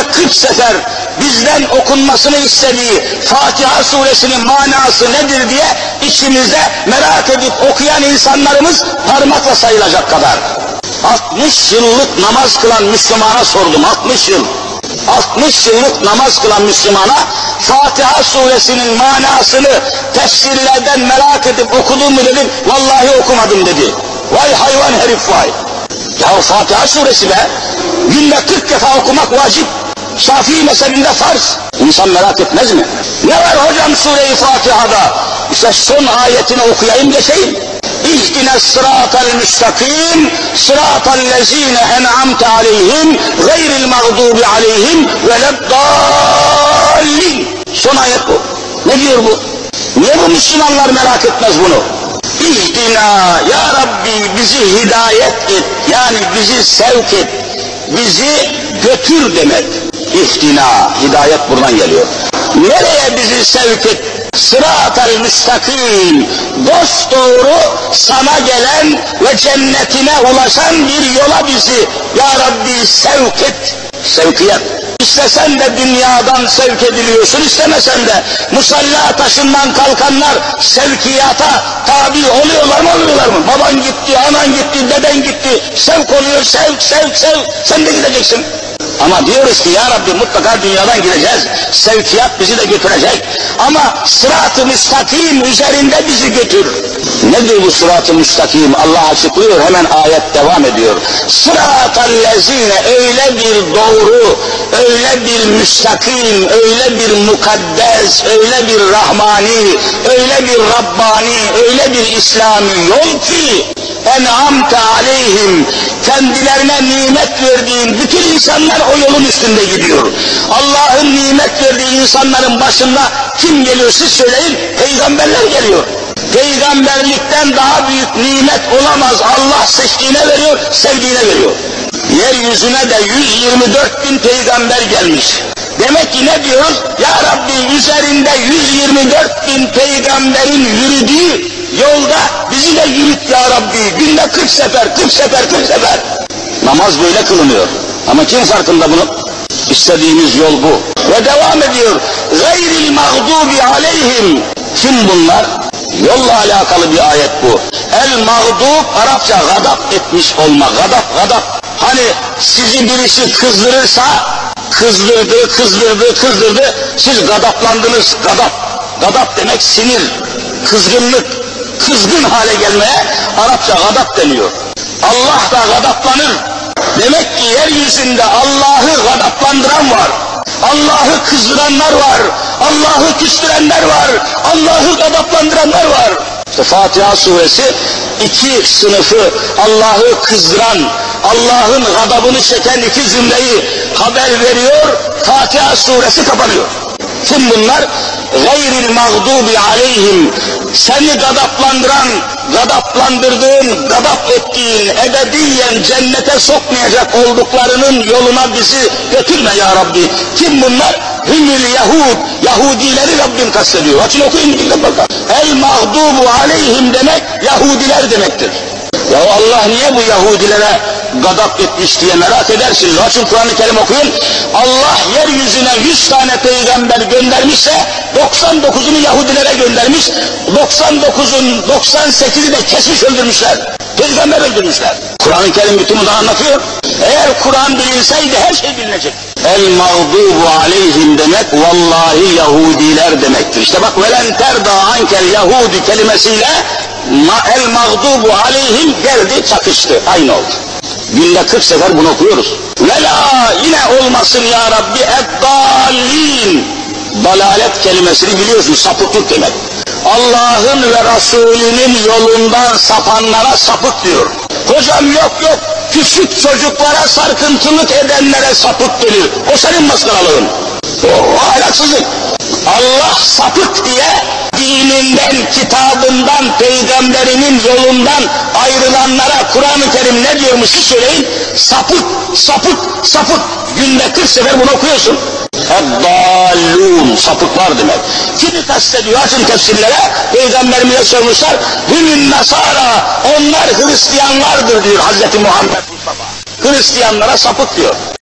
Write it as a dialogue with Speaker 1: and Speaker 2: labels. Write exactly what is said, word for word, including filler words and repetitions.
Speaker 1: kırk sefer bizden okunmasını istediği Fatiha suresinin manası nedir diye içimizde merak edip okuyan insanlarımız parmakla sayılacak kadar. altmış yıllık namaz kılan Müslümana sordum, altmış yıl. altmış yıllık namaz kılan Müslümana Fatiha suresinin manasını tefsirlerden merak edip okudun mu dedim, vallahi okumadım dedi. Vay hayvan herif vay. Ya Fatiha suresi be, günde kırk defa okumak vacip. Şafii mezhebinde farz. İnsan merak etmez mi? Ne var hocam sure-i Fatiha'da? İşte son ayetini okuyayım geçeyim. İhdine sıratel müstakim, sıratel lezine en'amte aleyhim, gayril mağdubi aleyhim veleddallin. Son ayet bu. Ne diyor bu? Niye bu Müslümanlar merak etmez bunu? İhdina, ya Rabbi bizi hidayet et, yani bizi sevk et, bizi götür demek. İhdina, hidayet buradan geliyor. Nereye bizi sevk et? Sırat-ı müstakim, dosdoğru sana gelen ve cennetine ulaşan bir yola bizi ya Rabbi sevk et. Sevkiyet. İstesen de dünyadan sevk ediliyorsun, istemesen de musalla taşından kalkanlar sevkiyata tabi oluyorlar mı, oluyorlar mı? Baban gitti, anan gitti, deden gitti, sevk oluyor, sevk, sevk, sevk, sen de gideceksin. Ama diyoruz ki ya Rabbi mutlaka dünyadan gideceğiz, sevkiyat bizi de götürecek. Ama sırat-ı müstakim üzerinde bizi götür. Nedir bu sırat-ı müstakim? Allah açıklıyor, hemen ayet devam ediyor. Sırat-ellezine, öyle bir doğru, öyle bir müstakim, öyle bir mukaddes, öyle bir rahmani, öyle bir Rabbani, öyle bir İslami yol ki en'amte aleyhim, kendilerine nimet verdiğin bütün insanlar o yolun üstünde gidiyor. Allah'ın nimet verdiği insanların başında kim geliyor siz söyleyin? Peygamberler geliyor. Peygamberlikten daha büyük nimet olamaz. Allah seçtiğine veriyor, sevdiğine veriyor. Yeryüzüne de yüz yirmi dört bin peygamber gelmiş. Demek ki ne diyoruz? Ya Rabbi üzerinde yüz yirmi dört bin peygamberin yürüdüğü yolda bizi de yürüt ya Rabbi. Günde kırk sefer, kırk sefer, kırk sefer. Namaz böyle kılınıyor. Ama kim farkında bunun? İstediğimiz yol bu. Ve devam ediyor. Gayril mağdubi aleyhim. Kim bunlar? Yolla alakalı bir ayet bu. El mağdub, Arapça gadap etmiş olmak. Gadap, gadap. Hani sizi birisi kızdırırsa, kızdırdı, kızdırdı, kızdırdı, siz gadaplandınız. Gadap. Gadap demek sinir, kızgınlık, kızgın hale gelmeye Arapça gadap deniyor. Allah da gadaplanır. Demek ki yeryüzünde Allah'ı gadaplandıran var. Allah'ı kızdıranlar var. Allah'ı küstürenler var. Allah'ı gadaplandıranlar var. İşte Fatiha suresi iki sınıfı Allah'ı kızdıran, Allah'ın gadabını çeken iki cümleyi haber veriyor. Fatiha suresi kapanıyor. Kim bunlar? Gayril mağdubi aleyhim. Seni gadaplandıran, gadaplandırdığın, gadap ettiğin, ebediyen cennete sokmayacak olduklarının yoluna bizi götürme ya Rabbi. Kim bunlar? Hümül Yahud. Yahudileri Rabbim kastediyor. Açın okuyun dikkat bakın. El mağdubu aleyhim demek Yahudiler demektir. Ya Allah niye bu Yahudilere gadap etmiş diye merak edersiniz. Açın Kur'an-ı Kerim okuyun. Allah yeryüzüne yüz tane peygamber göndermişse doksan dokuzunu Yahudilere göndermiş. doksan dokuzun doksan sekizi de kesmiş öldürmüşler. Peygamber öldürmüşler. Kur'an-ı Kerim bütün bunu anlatıyor. Eğer Kur'an bilinseydi her şey bilinecek. El mağdubu aleyhim demek vallahi Yahudiler demektir. İşte bak velen terda ankel Yahudi kelimesiyle el mağdubu aleyhim geldi çakıştı. Aynı oldu. Günde kırk sefer bunu okuyoruz. Vela yine olmasın ya Rabbi eddallin. Dalalet kelimesini biliyorsun, sapıklık demek. Allah'ın ve Resulünün yolundan sapanlara sapık diyor. Hocam yok yok, küçük çocuklara sarkıntılık edenlere sapık denir. O senin maskaralığın. O ahlaksızlık. Allah sapık diye dininden, kitabından, peygamberinin yolundan ayrılanlara Kur'an-ı Kerim ne diyormuş siz söyleyin? Sapık, sapık, sapık. Günde kırk sefer bunu okuyorsun. Eddallûn, sapıklar demek. Kimi kastediyor? Açın tefsirlere, peygamberimize sormuşlar. Hümün nasara, onlar Hristiyanlardır diyor Hazreti Muhammed Mustafa. Hristiyanlara sapık diyor.